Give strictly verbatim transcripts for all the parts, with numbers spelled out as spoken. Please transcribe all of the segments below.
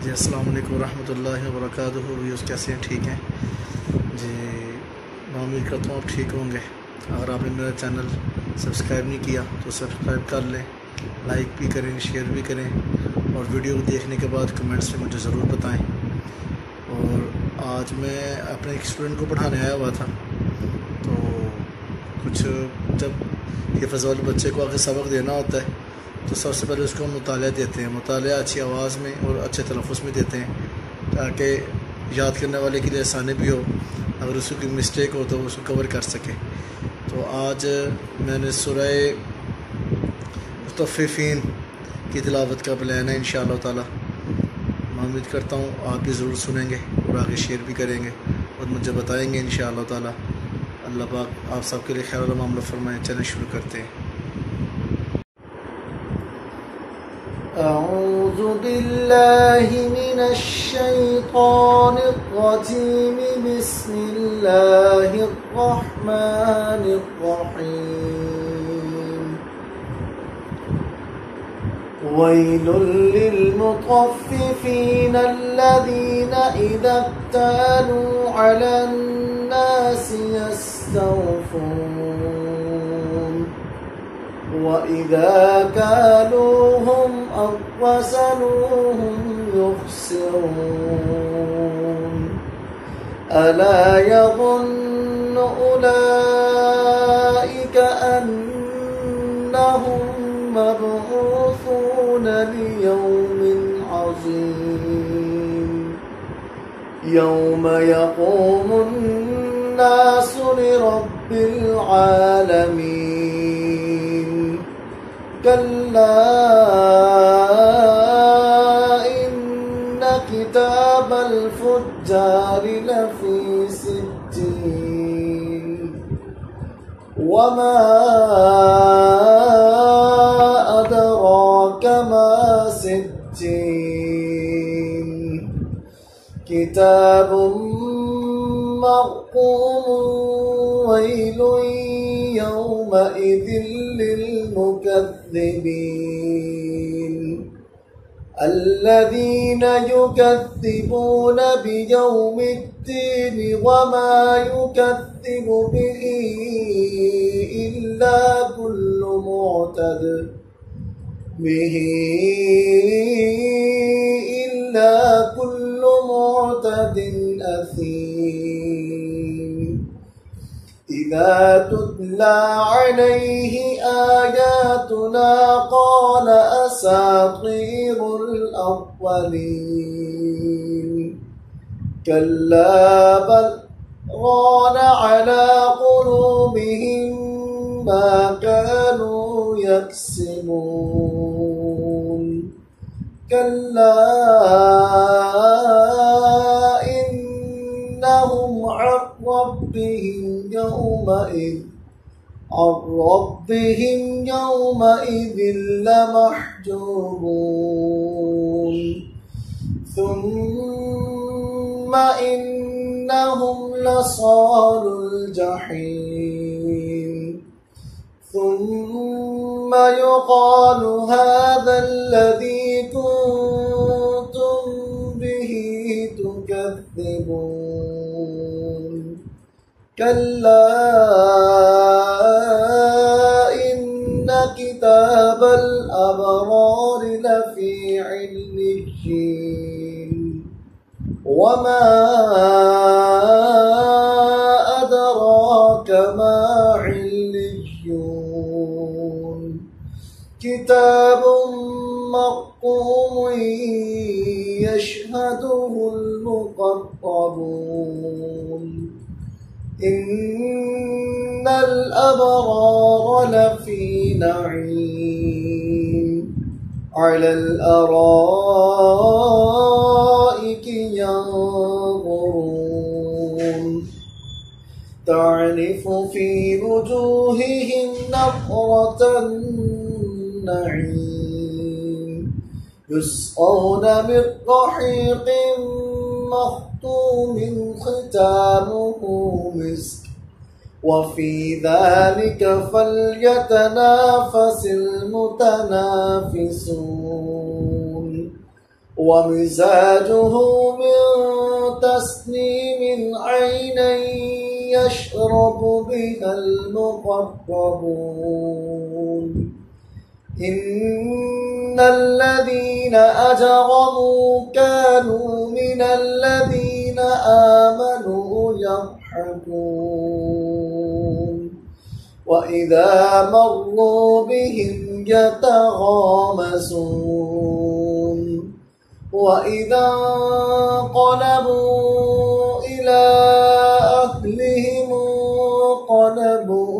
जी अस्सलाम वालेकुम रहमतुल्लाहि व बरकातुहू। व्यूज़ कैसे हैं? ठीक हैं जी। मैं उम्मीद करता हूँ आप ठीक होंगे। अगर आपने मेरा चैनल सब्सक्राइब नहीं किया तो सब्सक्राइब कर लें, लाइक भी करें, शेयर भी करें और वीडियो देखने के बाद कमेंट्स में मुझे ज़रूर बताएं। और आज मैं अपने एक स्टूडेंट को पढ़ाने आया हुआ था, तो कुछ जब हिफ़्ज़ वाले बच्चे को आगे सबक देना होता है तो सबसे पहले उसको मुताला देते हैं। मुताला अच्छी आवाज़ में और अच्छे तलफ़्फ़ुज़ में देते हैं ताकि याद करने वाले के लिए आसानी भी हो, अगर उसकी कोई मिस्टेक हो तो उसको कवर कर सके। तो आज मैंने सूरह मुतफ़्फ़िफ़ीन की तिलावत का प्लान है इंशाअल्लाह ताला। मैं उम्मीद करता हूँ आप भी ज़रूर सुनेंगे और आगे शेयर भी करेंगे और मुझे बताएंगे इंशाअल्लाह ताला। अल्लाह पाक आप सबके लिए खैर और मामला फरमाएं। चलें शुरू करते हैं। अऊज़ु बिल्लाहि मिनश शैतानिर रजीम। बिस्मिल्लाहिर रहमानिर रहीम। वैलुल लिल मुतफ़्फ़िफ़ीन अल्लज़ीना इज़ा इक्तालू अलन नासि यस्तawफ़ून वइज़ा कालूहुम अव वज़नूहुम युख़सिरून। अला यज़ुन्नु उलाइक अन्नहुम मबऊसून लियौमिन अज़ीम यौम यक़ूमुन नासु लिरब्बिल आलमीन। कल्ला इन्न किताबल फुज्जारि लफ़ी सिज्जीन वमा अदराक मा सिज्जीन। किताबुम मरक़ूमुन वैलुन यौमइज़िन लिलमुकज़्ज़िबीन الذين يكذبون بيوم الدين وما يكذب به إلا كل معتد به إلا كل معتد أثيم إذا تتلى عليه آياتنا قال أساطير الأولين كلا بل ران على قلوبهم ما كانوا يكسبون. كلا إنهم عن ربهم يومئذ عن ربهم يومئذ لمحجوبون. ثم إنهم لصالو الجحيم ثم يقال هذا الذي كنتم به تكذبون. كلا إن كتاب الأبرار لفي عليين وما أدراك ما عليون. كتاب مرقوم يشهده المقربون. إن الأبرار لفي نعيم على الأرائك ينظرون تعرف في وجوههم نضرة النعيم يسقون من رحيق مختوم ختامه مسك وفي ذلك فليتنافس المتنافسون ومزاجه من تسنيم عينا يشرب بها المقربون إن الذين أجرموا كانوا من الذين آمنوا يضحكون وإذا مروا بهم يتغامزون وإذا انقلبوا إلى أهلهم انقلبوا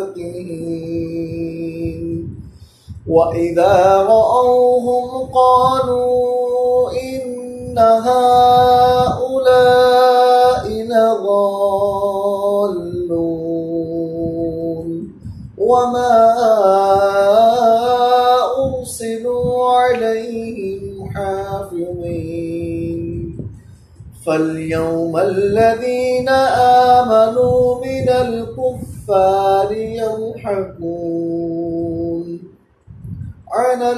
فكهين وإذا رأوهم قالوا إن هؤلاء لضالون وما أرسلوا عليهم حافظين فاليوم الذين آمنوا من الكفار يضحكون على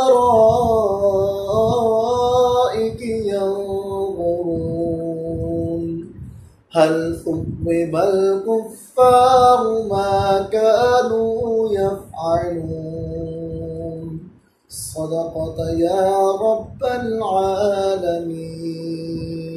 الأرائك ينظرون هل ثوب الكفار ما كانوا يفعلون صدقت يا رب العالمين.